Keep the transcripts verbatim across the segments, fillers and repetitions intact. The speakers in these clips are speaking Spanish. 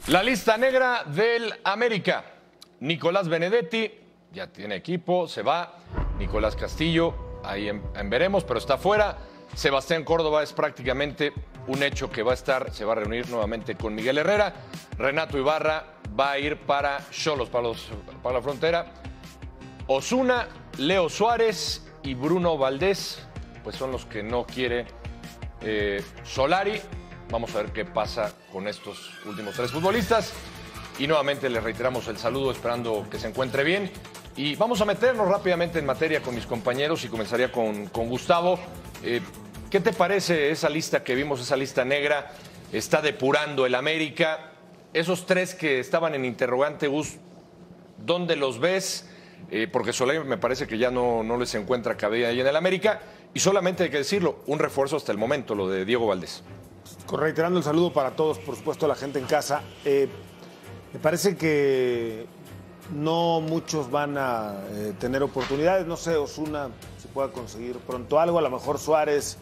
La lista negra del América. Nicolás Benedetti, ya tiene equipo, se va. Nicolás Castillo, ahí en, en veremos, pero está fuera. Sebastián Córdoba es prácticamente un hecho que va a estar, se va a reunir nuevamente con Miguel Herrera. Renato Ibarra va a ir para Xolos, para, los, para la frontera. Osuna, Leo Suárez y Bruno Valdés, pues son los que no quiere eh, Solari. Vamos a ver qué pasa con estos últimos tres futbolistas. Y nuevamente le reiteramos el saludo, esperando que se encuentre bien. Y vamos a meternos rápidamente en materia con mis compañeros y comenzaría con, con Gustavo. Eh, ¿Qué te parece esa lista que vimos, esa lista negra? Está depurando el América. Esos tres que estaban en interrogante, Gus, ¿dónde los ves? Eh, porque Solari me parece que ya no, no les encuentra cabida ahí en el América. Y solamente hay que decirlo, un refuerzo hasta el momento, lo de Diego Valdés. Reiterando el saludo para todos, por supuesto, a la gente en casa. Eh, me parece que no muchos van a eh, tener oportunidades. No sé, Osuna, si pueda conseguir pronto algo. A lo mejor Suárez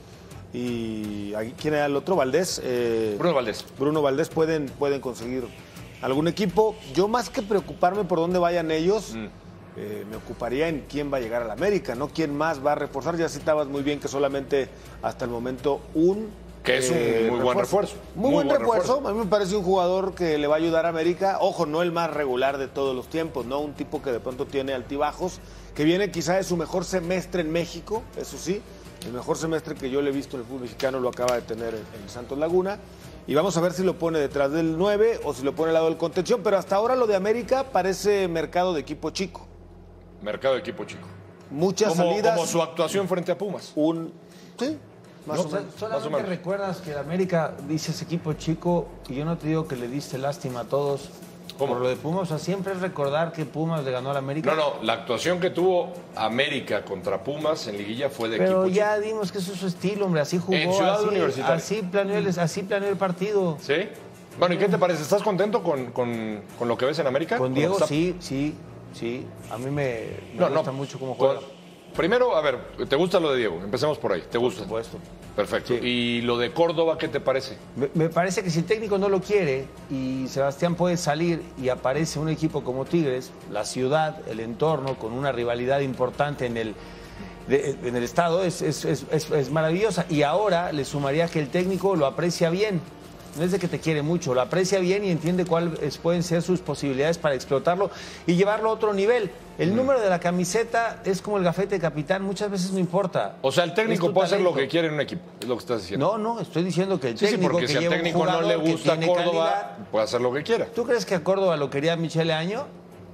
y... ¿quién era el otro? Valdés. Eh, Bruno Valdés. Bruno Valdés pueden, pueden conseguir algún equipo. Yo, más que preocuparme por dónde vayan ellos, mm. eh, me ocuparía en quién va a llegar al América, ¿no? ¿Quién más va a reforzar? Ya citabas muy bien que solamente hasta el momento un... Que es un eh, muy refuerzo. buen refuerzo. Muy, muy buen, buen refuerzo. refuerzo. A mí me parece un jugador que le va a ayudar a América. Ojo, no el más regular de todos los tiempos, ¿no? Un tipo que de pronto tiene altibajos, que viene quizá de su mejor semestre en México, eso sí. El mejor semestre que yo le he visto en el fútbol mexicano lo acaba de tener en, en Santos Laguna. Y vamos a ver si lo pone detrás del nueve o si lo pone al lado del contención. Pero hasta ahora lo de América parece mercado de equipo chico. Mercado de equipo chico. Muchas como, salidas. Como su actuación frente a Pumas. Un... Sí. Más no, o menos, solamente más o menos. Recuerdas que el América dices equipo chico y yo no te digo que le diste lástima a todos. ¿Cómo? Por lo de Pumas, o sea, siempre es recordar que Pumas le ganó al América. No, no, la actuación que tuvo América contra Pumas en liguilla fue de Pero equipo ya chico. dimos que eso es su estilo, hombre, así jugó. En Ciudad así, Universitaria. Así planeó, el, así planeó el partido. ¿Sí? Bueno, ¿y qué te parece? ¿Estás contento con, con, con lo que ves en América? Con Diego, sí, sí, sí. A mí me, me no, gusta no. mucho cómo juega. Primero, a ver, ¿te gusta lo de Diego? Empecemos por ahí. ¿Te gusta? Por supuesto. Perfecto. Sí. ¿Y lo de Córdoba qué te parece? Me, me parece que si el técnico no lo quiere y Sebastián puede salir y aparece un equipo como Tigres, la ciudad, el entorno, con una rivalidad importante en el, de, en el estado, es, es, es, es, es maravillosa. Y ahora le sumaría que el técnico lo aprecia bien. No es de que te quiere mucho, lo aprecia bien y entiende cuáles pueden ser sus posibilidades para explotarlo y llevarlo a otro nivel. El mm. número de la camiseta es como el gafete de capitán, muchas veces no importa. O sea, el técnico puede hacer lo que quiere en un equipo, es lo que estás diciendo. No, no, estoy diciendo que el sí, técnico sí, porque que si al técnico no le gusta Córdoba, calidad, puede hacer lo que quiera. ¿Tú crees que a Córdoba lo quería Michele Año?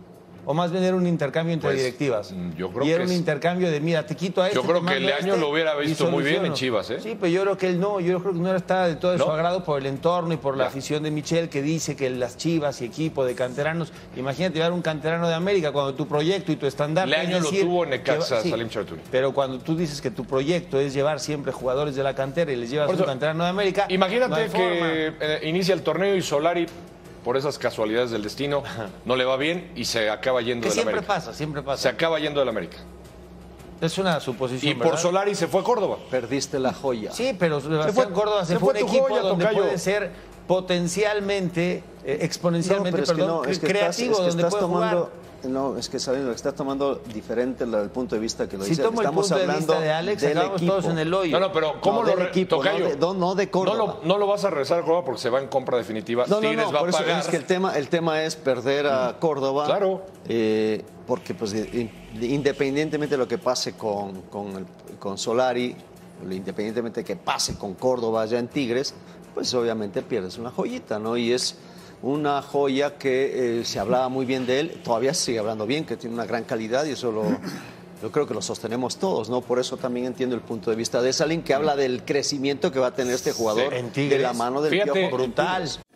¿O más bien era un intercambio entre pues, directivas? Yo creo y era que un es... intercambio de, mira, te quito a este. Yo creo que Leaño este, lo hubiera visto muy bien en Chivas, ¿eh? Sí, pero yo creo que él no, yo creo que no está de todo de ¿No? su agrado por el entorno y por la ya. afición de Michel, que dice que las Chivas y equipo de canteranos, imagínate llevar un canterano de América cuando tu proyecto y tu estandarte Leaño es decir, lo tuvo en Necaxa, sí, Salim Chartuni. Pero cuando tú dices que tu proyecto es llevar siempre jugadores de la cantera y les llevas eso, un canterano de América, imagínate no que eh, inicia el torneo y Solari, por esas casualidades del destino, no le va bien y se acaba yendo que del siempre América. pasa, siempre pasa. Se acaba yendo del América. Es una suposición, Y ¿verdad? por Solari se fue a Córdoba. Perdiste la joya. Sí, pero Sebastián fue, Córdoba se, se fue fue un tu equipo joya, donde tocayo. puede ser potencialmente, eh, exponencialmente, No, pero es perdón, que no, es que creativo, estás, es que donde estás puede tomando, jugar. No, es que sabiendo que estás tomando diferente desde el punto de vista que lo Si dice. tomo el Estamos punto de hablando vista de Alex, del acabamos equipo. todos en el hoyo. No, no, pero ¿cómo No, lo del re... equipo, Tocayo? no de, no, no de Córdoba. No lo, no lo vas a regresar a Córdoba porque se va en compra definitiva. No, no, Tigres no, va por a eso pagar. es que el tema, el tema es perder a Córdoba. Claro. Eh, porque pues independientemente de lo que pase con, con, el, con Solari, independientemente de que pase con Córdoba allá en Tigres, pues obviamente pierdes una joyita, ¿no? Y es una joya que eh, se hablaba muy bien de él, todavía se sigue hablando bien, que tiene una gran calidad y eso lo, yo creo que lo sostenemos todos, ¿no? Por eso también entiendo el punto de vista de Salim, que habla del crecimiento que va a tener este jugador Sí, en Tigres, de la mano del fíjate, Piojo brutal.